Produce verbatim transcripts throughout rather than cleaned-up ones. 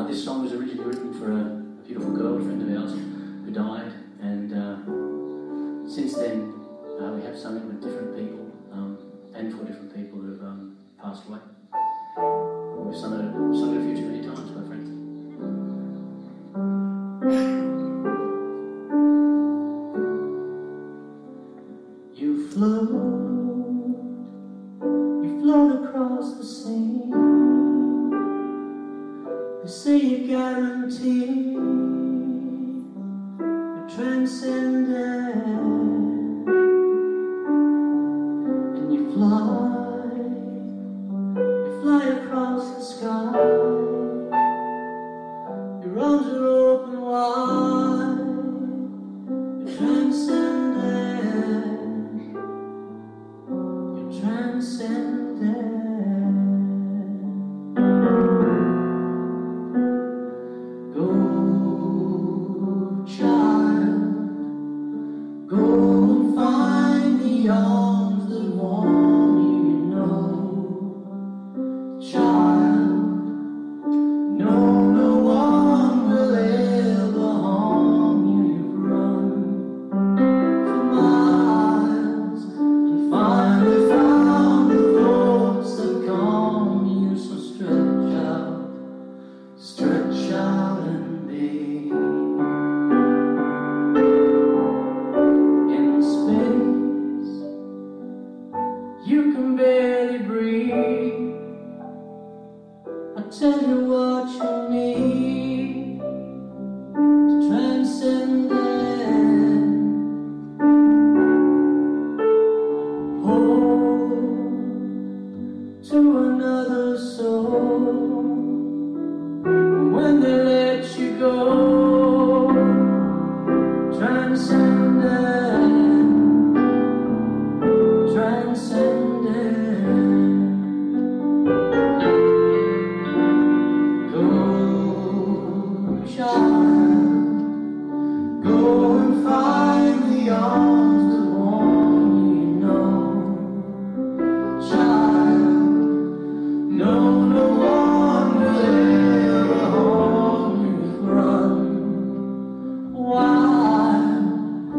This song was originally written for a, a beautiful girl, a friend of ours, who died, and uh, since then uh, we have sung it with different people, um, and for different people who have um, passed away. We've sung it, we've sung it a few too many times, quite frankly. You float, you float across the sea. They say you guarantee you're transcendent, and you fly, you fly across the sky. Your arms are open wide, you're transcendent, you're transcendent. Arms that warm you, you know, child. No, no one will ever harm you. You've run for miles and finally found the thoughts that calm you. So stretch out, stretch out and be. You can barely breathe. I tell you what you need to transcend them. Hold to another soul. And when they let you go, transcend them. Transcendent. Go, child, go and find the arms that warm you, you know, child. No, no one will ever harm you. Run wild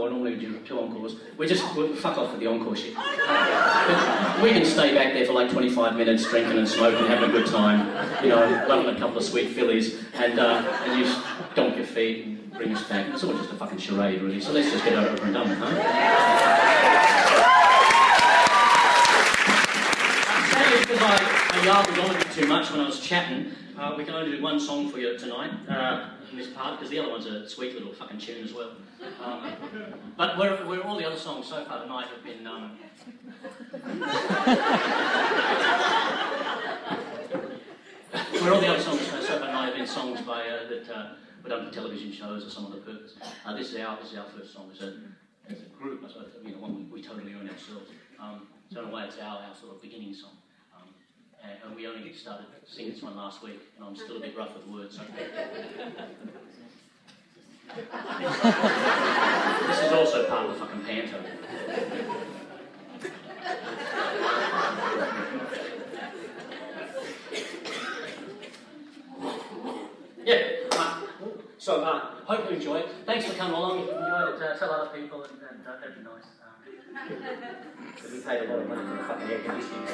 encore. Normally we do two encores. We just we'll fuck off with the encore shit. Uh, we can stay back there for like twenty-five minutes, drinking and smoking, having a good time. You know, loving a couple of sweet fillies, and uh, and you stomp your feet and bring us back. It's all just a fucking charade, really. So let's just get over and done with, huh? Because I, I yarbled on a bit too much when I was chatting, uh, we can only do one song for you tonight uh, in this part, because the other one's a sweet little fucking tune as well. Um, but we're, we're, all the other songs so far tonight have been... Um, where all the other songs so far tonight have been songs by uh, that uh, were done for television shows or some other purpose. Uh, this is our this is our first song. It's a, it's a group, I suppose, you know, one we, we totally own ourselves. Um, so in a way, it's our, our sort of beginning song. And, and we only started singing this one last week, and I'm still a bit rough with words. So. This is also part of the fucking panto. Yeah. Uh, so uh, hope you enjoy it. Thanks for coming along. If you enjoyed it, uh, tell other people, and, and uh, that'd be nice. Um, we paid a lot of money for the fucking air conditioning.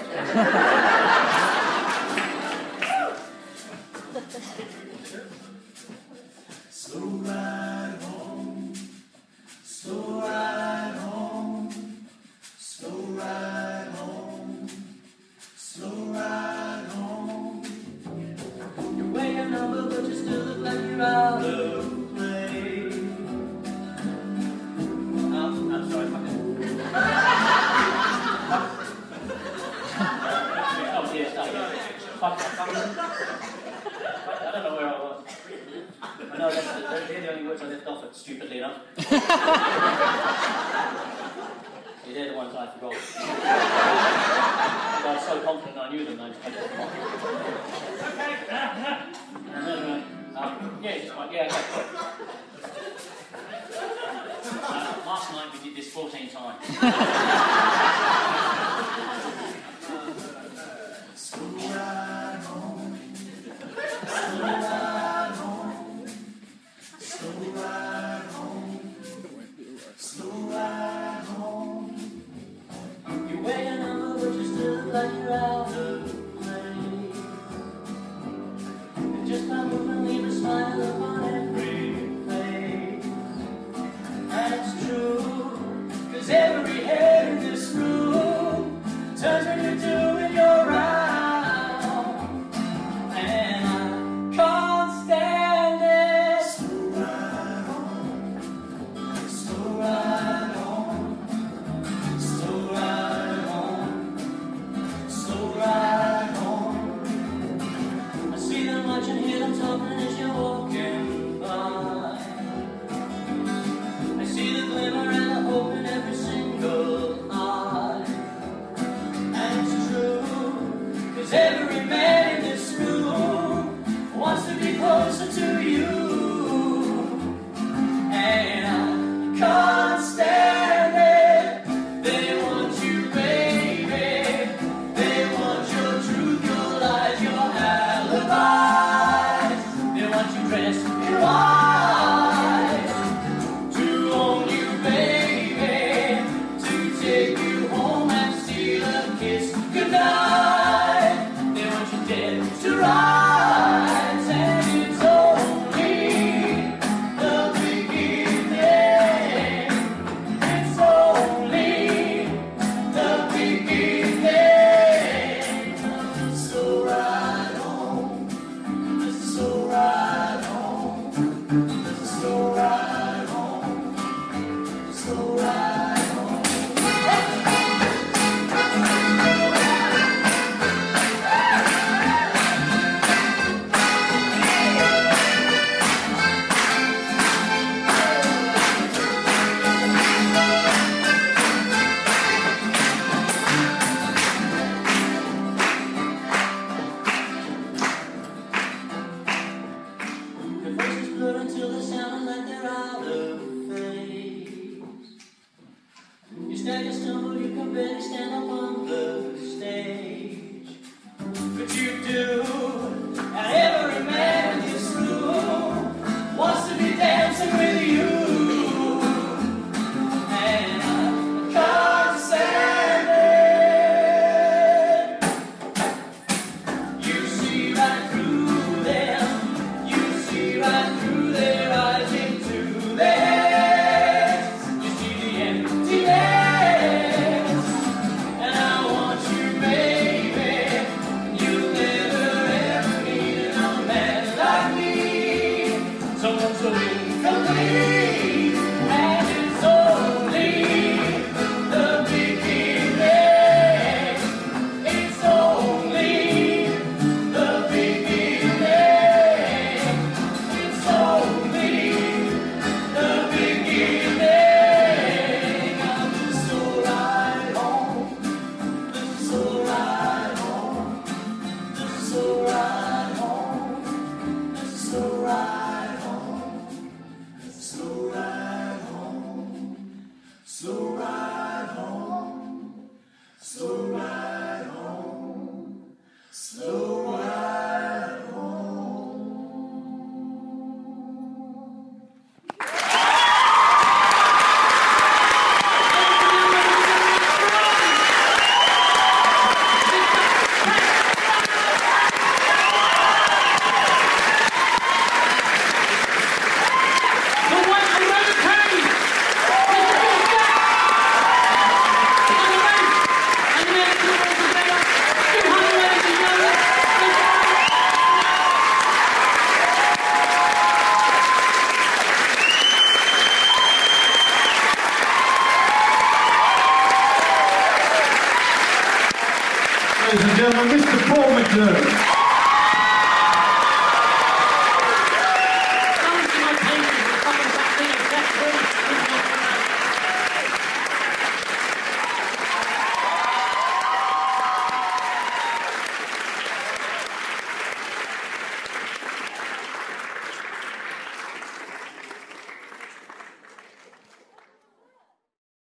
Slow ride home, slow ride home, slow ride home, slow ride home. You're way a number, but you still look like you're out of place. Oh, I'm sorry, fucking. Oh, yes, I fuck, fuck. I don't know where I was. I know that's the, they're the only words I left off it, stupidly enough. Yeah, they're the ones I forgot. I was so confident I knew them, I just had to forget. And then, uh, um, yeah, just like, yeah, okay. Uh, last night we did this fourteen times. Slow ride home, slow ride home, slow ride home, slow ride home. You're way a number, but you still look like you're out of place. And just by moving, leave a smile upon every face. And it's true, 'cause every head in this room turns when you're doing your right. Every man in this room wants to be closer to you, and I can't stand it. They want you, baby. They want your truth, your lies, your alibis. They want you dressed in white to own you, baby, to take you home and steal a kiss goodnight. To rise, and it's only the beginning. It's only the beginning. So ride home, so ride home, so ride home, so ride home. Until they sound like they're out of phase. You stagger, stumble, you can barely stand up on the stage. But you do, and every man in this room wants to be dancing with you. Slow ride home, slow ride home, slow ride home. Ladies and gentlemen, Mister Paul McDermott.